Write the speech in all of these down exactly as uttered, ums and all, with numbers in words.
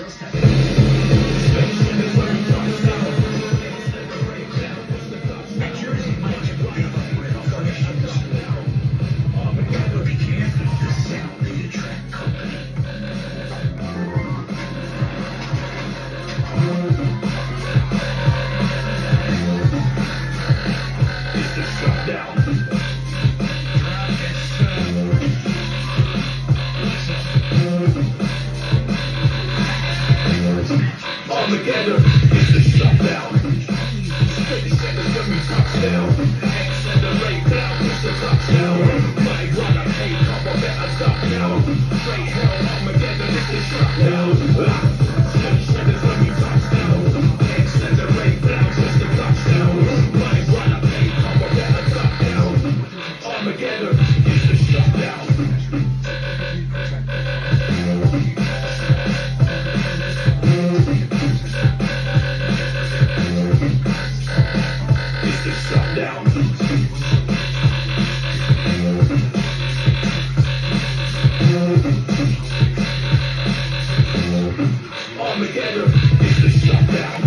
Together, it's the shutdown. Straight seconds when we touch down. Accelerate down, it's the touchdown. My brother, hey, come on, better stop now. Straight hell, Armageddon, it's the shutdown. Straight seconds when we touch down. Accelerate down, it's the touchdown. My brother, hey, come on, better stop now. Armageddon, it's the shutdown. Armageddon is the shutdown.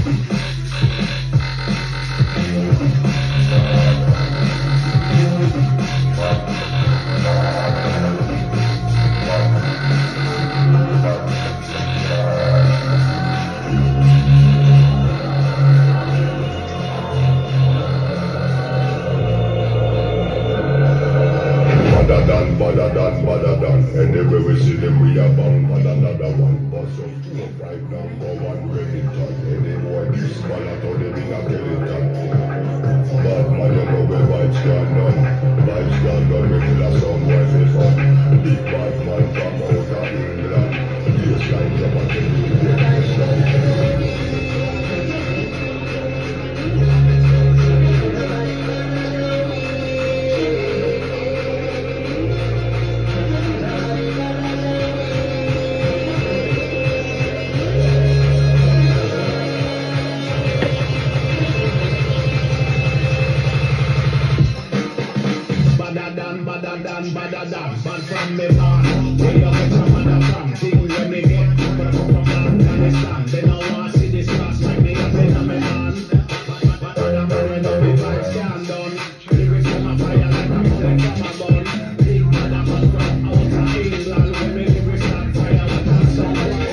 Badadan, badadan, badadan. Anywhere we see them, we are bound. But another one. Bust up two of right number one. Remington. Any boy, this man, I told him in a skeleton. But man, you know where vibes gone done. Vibes gone done. We kill a song, wife is on. Big bad man from out of England. Yes, line up and tell you to get this down. Badadan, badadan, badadan, bad from me man. Where you get your mother from? Thing when me get from Afghanistan. They don't want to see this class like me up in my hand. But I'm burning up the vibes can't done. Lyrics from a fire like a bullet from a gun. Big mother man from out of England. When me lyrics on fire like a sun.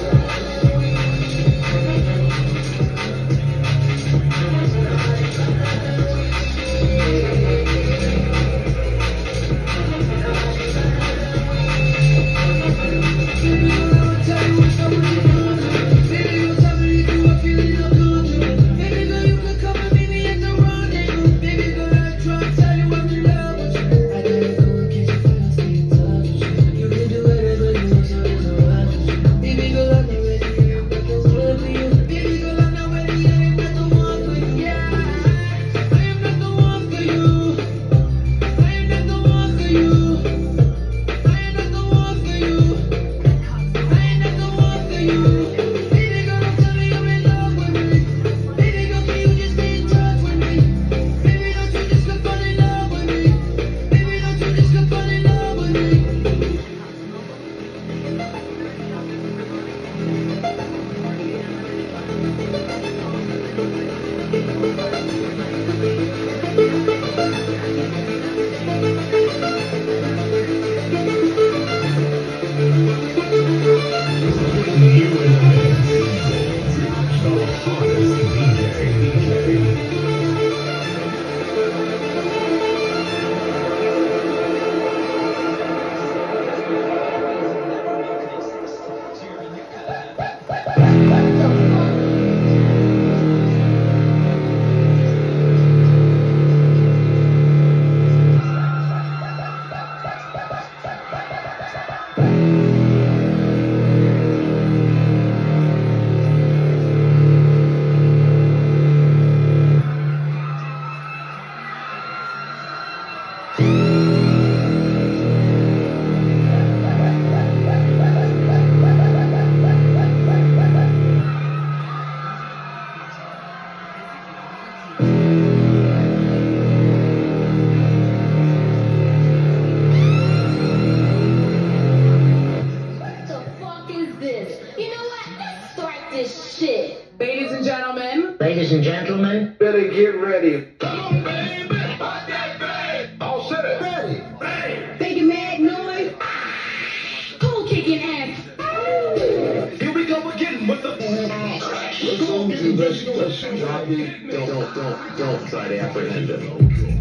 ladies and gentlemen. Better get ready. Come on, baby. Hot that babe. All set it. Ready. Ready. Making mad noise. Cool kicking ass. Here we go again with the. Let's go get it. Let's let's drop it. Don't, don't, don't, don't try to apprehend it.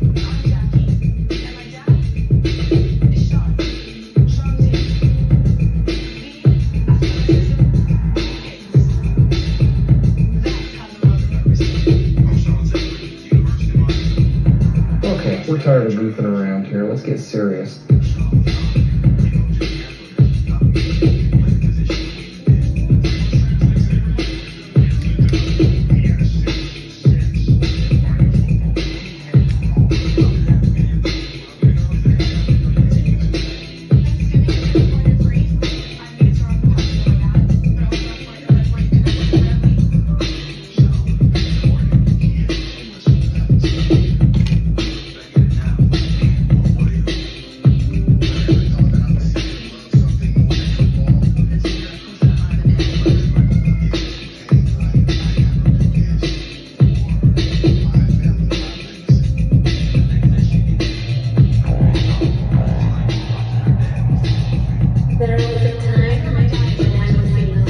Okay, we're tired of goofing around here. Let's get serious. There was a time when I was alone.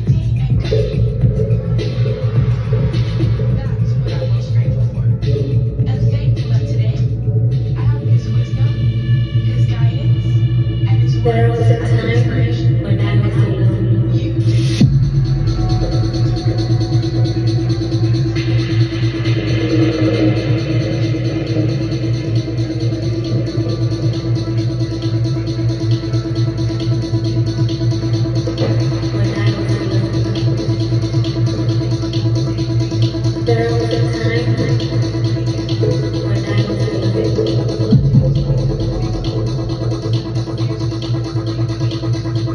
That's what I'm most grateful for. And thankful that today I have his wisdom, his guidance, and his There words was a as an time inspiration. when I was alone. You. When I was alone. There was a time when I was alone.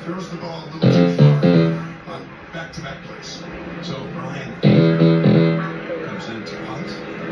throws the ball a little too far on back-to-back plays. So Brian comes in to punt.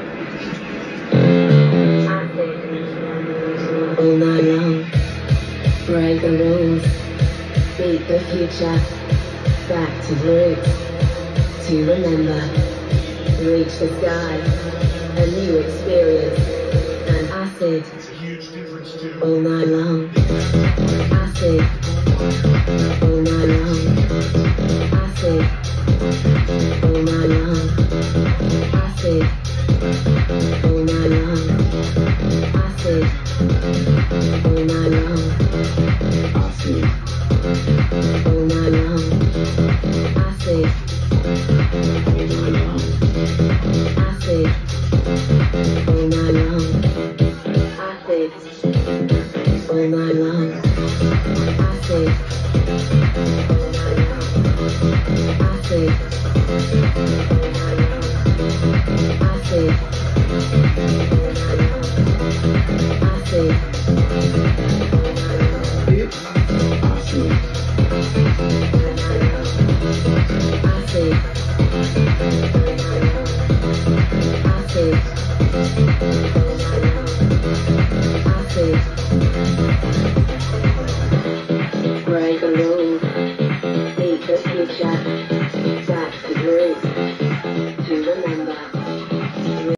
All night long, break the rules, beat the future, back to roots, to remember, reach the sky, a new experience, and acid, It's a huge difference too. all night long, acid, all night long, acid, all night long, acid, all night long, acid, all night long, acid, all night long, acid, all night long, acid, all night long, acid, all night long, acid, acid, acid, acid, break the rules, beat the future,